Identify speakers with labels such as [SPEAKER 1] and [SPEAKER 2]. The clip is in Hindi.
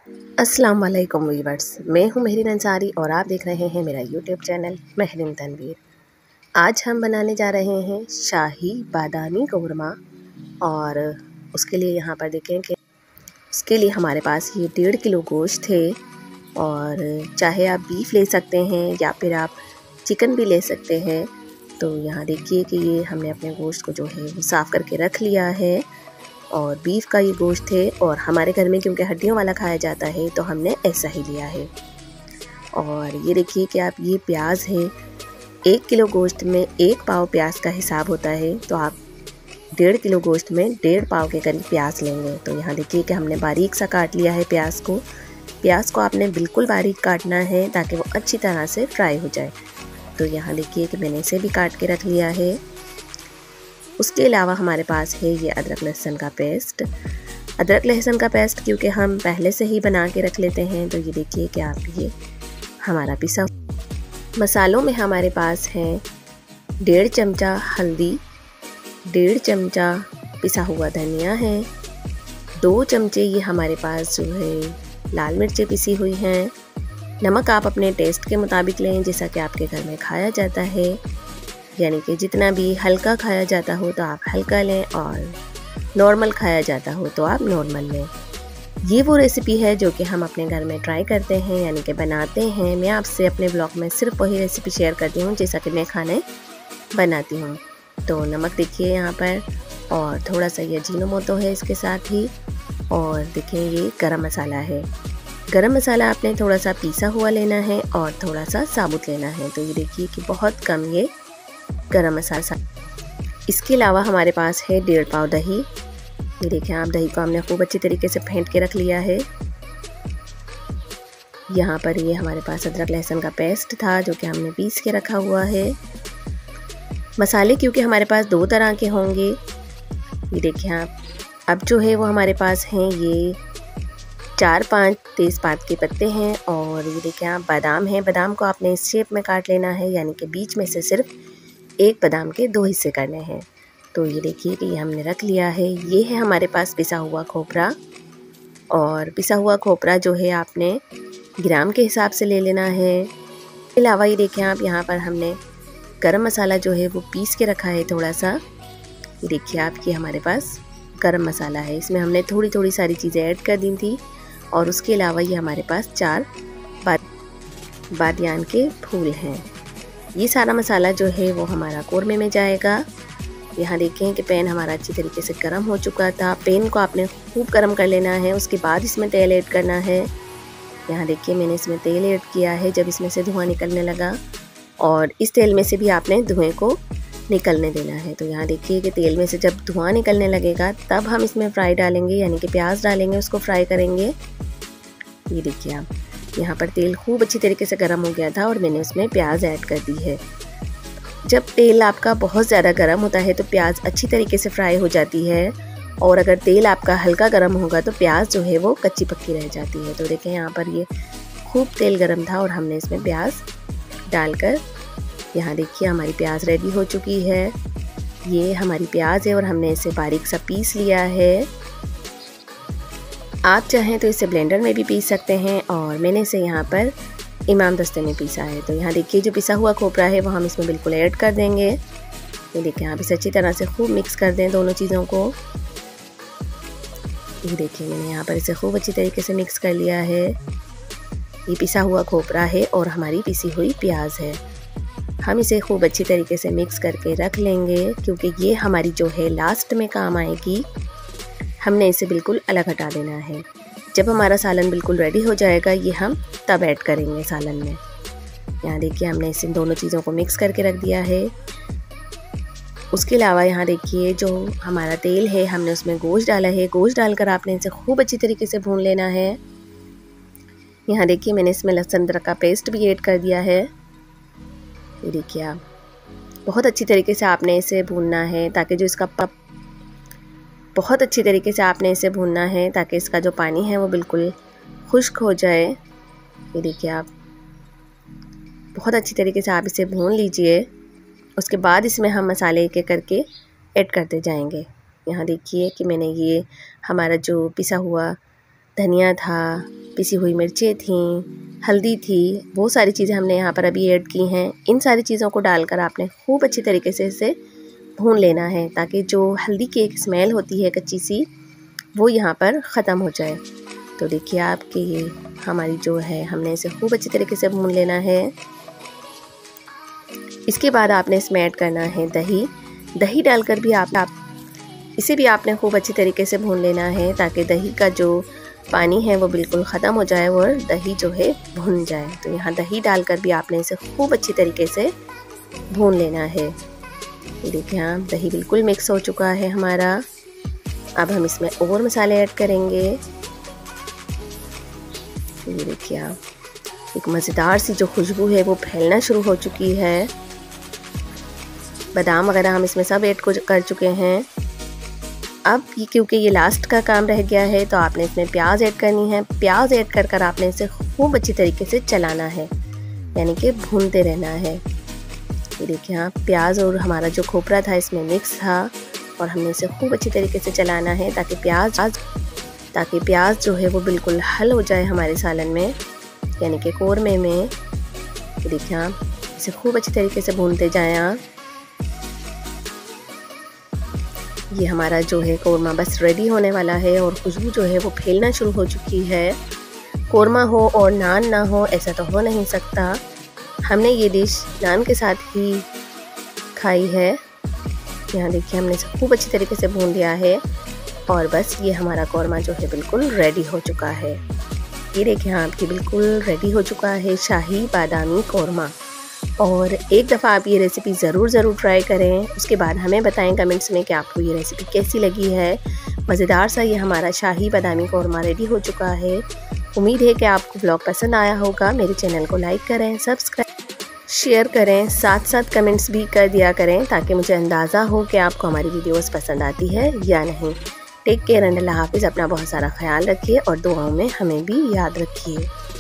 [SPEAKER 1] अस्सलाम वालेकुम वीवर्स, मैं हूं मेहरीन अंसारी और आप देख रहे हैं मेरा यूट्यूब चैनल मेहरीन तनवीर। आज हम बनाने जा रहे हैं शाही बादामी कौरमा। और उसके लिए यहाँ पर देखें कि उसके लिए हमारे पास ये 1.5 किलो गोश्त है। और चाहे आप बीफ ले सकते हैं या फिर आप चिकन भी ले सकते हैं। तो यहाँ देखिए कि ये हमने अपने गोश्त को जो है वो साफ़ करके रख लिया है। और बीफ का ये गोश्त है और हमारे घर में क्योंकि हड्डियों वाला खाया जाता है तो हमने ऐसा ही लिया है। और ये देखिए कि आप ये प्याज है, 1 किलो गोश्त में 1 पाव प्याज का हिसाब होता है, तो आप 1.5 किलो गोश्त में 1.5 पाव के करीब प्याज लेंगे। तो यहाँ देखिए कि हमने बारीक सा काट लिया है प्याज को। प्याज को आपने बिल्कुल बारीक काटना है ताकि वो अच्छी तरह से फ्राई हो जाए। तो यहाँ देखिए कि मैंने इसे भी काट के रख लिया है। उसके अलावा हमारे पास है ये अदरक लहसुन का पेस्ट। अदरक लहसुन का पेस्ट क्योंकि हम पहले से ही बना के रख लेते हैं। तो ये देखिए कि आप ये हमारा पिसा। मसालों में हमारे पास है 1.5 चमचा हल्दी, 1.5 चमचा पिसा हुआ धनिया है, 2 चमचे ये हमारे पास जो है लाल मिर्चें पिसी हुई हैं। नमक आप अपने टेस्ट के मुताबिक लें, जैसा कि आपके घर में खाया जाता है, यानी कि जितना भी हल्का खाया जाता हो तो आप हल्का लें और नॉर्मल खाया जाता हो तो आप नॉर्मल लें। ये वो रेसिपी है जो कि हम अपने घर में ट्राई करते हैं, यानी कि बनाते हैं। मैं आपसे अपने ब्लॉग में सिर्फ वही रेसिपी शेयर करती हूँ जैसा कि मैं खाने बनाती हूँ। तो नमक देखिए यहाँ पर, और थोड़ा सा ये अजीनोमोटो है इसके साथ ही। और देखिए ये गरम मसाला है। गरम मसाला आपने थोड़ा सा पीसा हुआ लेना है और थोड़ा सा साबुत लेना है। तो ये देखिए कि बहुत कम ये गरम मसाला। इसके अलावा हमारे पास है 1.5 पाव दही। ये देखें आप, दही को हमने खूब अच्छी तरीके से फेंट के रख लिया है। यहाँ पर ये हमारे पास अदरक लहसुन का पेस्ट था जो कि हमने पीस के रखा हुआ है। मसाले क्योंकि हमारे पास 2 तरह के होंगे। ये देखें आप, अब जो है वो हमारे पास हैं ये 4-5 तेज़पात के पत्ते हैं। और ये देखें आप, बादाम है। बादाम को आपने इस शेप में काट लेना है, यानी कि बीच में से सिर्फ 1 बादाम के 2 हिस्से करने हैं। तो ये देखिए कि ये हमने रख लिया है। ये है हमारे पास पिसा हुआ खोपरा। और पिसा हुआ खोपरा जो है आपने ग्राम के हिसाब से ले लेना है। इसके अलावा ये देखें आप, यहाँ पर हमने गरम मसाला जो है वो पीस के रखा है थोड़ा सा। ये देखिए आप, ये हमारे पास गरम मसाला है। इसमें हमने थोड़ी थोड़ी सारी चीज़ें ऐड कर दी थी। और उसके अलावा ये हमारे पास 4 बादियान के फूल हैं। ये सारा मसाला जो है वो हमारा कौरमे में जाएगा। यहाँ देखें कि पैन हमारा अच्छी तरीके से गर्म हो चुका था। पैन को आपने खूब गर्म कर लेना है। उसके बाद इसमें तेल ऐड करना है। यहाँ देखिए मैंने इसमें तेल ऐड किया है जब इसमें से धुआं निकलने लगा। और इस तेल में से भी आपने धुएं को निकलने देना है। तो यहाँ देखिए कि तेल में से जब धुआं निकलने लगेगा तब हम इसमें फ्राई डालेंगे, यानी कि प्याज डालेंगे, उसको फ्राई करेंगे। ये देखिए आप, यहाँ पर तेल खूब अच्छी तरीके से गर्म हो गया था और मैंने उसमें प्याज ऐड कर दी है। जब तेल आपका बहुत ज़्यादा गर्म होता है तो प्याज अच्छी तरीके से फ्राई हो जाती है। और अगर तेल आपका हल्का गर्म होगा तो प्याज जो है वो कच्ची पक्की रह जाती है। तो देखें यहाँ पर ये खूब तेल गर्म था और हमने इसमें प्याज डालकर, यहाँ देखिए हमारी प्याज रेडी हो चुकी है। ये हमारी प्याज है और हमने इसे बारीक सा पीस लिया है। आप चाहें तो इसे ब्लेंडर में भी पीस सकते हैं और मैंने इसे यहाँ पर इमाम दस्ते में पीसा है। तो यहाँ देखिए जो पिसा हुआ खोपरा है वो हम इसमें बिल्कुल ऐड कर देंगे। ये देखिए आप, इसे अच्छी तरह से खूब मिक्स कर दें दोनों चीज़ों को। ये देखिए मैंने यहाँ पर इसे खूब अच्छी तरीके से मिक्स कर लिया है। ये पिसा हुआ खोपरा है और हमारी पिसी हुई प्याज है। हम इसे खूब अच्छी तरीके से मिक्स करके रख लेंगे क्योंकि ये हमारी जो है लास्ट में काम आएगी। हमने इसे बिल्कुल अलग हटा देना है। जब हमारा सालन बिल्कुल रेडी हो जाएगा ये हम तब ऐड करेंगे सालन में। यहाँ देखिए हमने इसे दोनों चीज़ों को मिक्स करके रख दिया है। उसके अलावा यहाँ देखिए जो हमारा तेल है हमने उसमें गोश्त डाला है। गोश्त डालकर आपने इसे खूब अच्छी तरीके से भून लेना है। यहाँ देखिए मैंने इसमें लहसुन अदरक का पेस्ट भी ऐड कर दिया है। ये देखिए आप, बहुत अच्छी तरीके से आपने इसे भूनना है ताकि जो इसका बहुत अच्छी तरीके से आपने इसे भूनना है ताकि इसका जो पानी है वो बिल्कुल खुश्क हो जाए। ये देखिए आप, बहुत अच्छी तरीके से आप इसे भून लीजिए। उसके बाद इसमें हम मसाले एक एक करके ऐड करते जाएंगे। यहाँ देखिए कि मैंने ये हमारा जो पिसा हुआ धनिया था, पिसी हुई मिर्चें थी, हल्दी थी, वो सारी चीज़ें हमने यहाँ पर अभी ऐड की हैं। इन सारी चीज़ों को डालकर आपने खूब अच्छी तरीके से इसे भून लेना है ताकि जो हल्दी की एक स्मेल होती है कच्ची सी, वो यहाँ पर ख़त्म हो जाए। तो देखिए आपके ये हमारी जो है, हमने इसे खूब अच्छी तरीके से भून लेना है। इसके बाद आपने इसमें ऐड करना है दही। दही डालकर भी आप इसे भी आपने खूब अच्छी तरीके से भून लेना है ताकि दही का जो पानी है वो बिल्कुल ख़त्म हो जाए और दही जो है भुन जाए। तो यहाँ दही डालकर भी आपने इसे खूब अच्छी तरीके से भून लेना है। देखिए आप, दही बिल्कुल मिक्स हो चुका है हमारा। अब हम इसमें और मसाले ऐड करेंगे। ये देखिए आप, एक मज़ेदार सी जो खुशबू है वो फैलना शुरू हो चुकी है। बादाम वगैरह हम इसमें सब ऐड कर चुके हैं। अब क्योंकि ये लास्ट का काम रह गया है तो आपने इसमें प्याज ऐड करनी है। प्याज ऐड कर आपने इसे खूब अच्छी तरीके से चलाना है, यानी कि भूनते रहना है। ये देखिए आप, प्याज और हमारा जो खोपरा था इसमें मिक्स था और हमने इसे खूब अच्छी तरीके से चलाना है ताकि प्याज जो है वो बिल्कुल हल हो जाए हमारे सालन में, यानी कि कोरमे में। तो देखिए आप, इसे खूब अच्छी तरीके से भूनते जाएं आप। ये हमारा जो है कोरमा बस रेडी होने वाला है और खुशबू जो है वो फैलना शुरू हो चुकी है। कोरमा हो और नान ना हो ऐसा तो हो नहीं सकता। हमने ये डिश नान के साथ ही खाई है। यहाँ देखिए, हमने इसे खूब अच्छी तरीके से भून लिया है और बस ये हमारा कोरमा जो है बिल्कुल रेडी हो चुका है। ये देखिए आपकी बिल्कुल रेडी हो चुका है शाही बादामी कोरमा। और एक दफ़ा आप ये रेसिपी ज़रूर ट्राई करें। उसके बाद हमें बताएं कमेंट्स में कि आपको ये रेसिपी कैसी लगी है। मज़ेदार सा ये हमारा शाही बादामी कोरमा रेडी हो चुका है। उम्मीद है कि आपको ब्लॉग पसंद आया होगा। मेरे चैनल को लाइक करें, सब्सक्राइब, शेयर करें, साथ साथ कमेंट्स भी कर दिया करें ताकि मुझे अंदाज़ा हो कि आपको हमारी वीडियोस पसंद आती है या नहीं। टेक केयर एंड अल्लाह हाफिज़। अपना बहुत सारा ख्याल रखिए और दुआओं में हमें भी याद रखिए।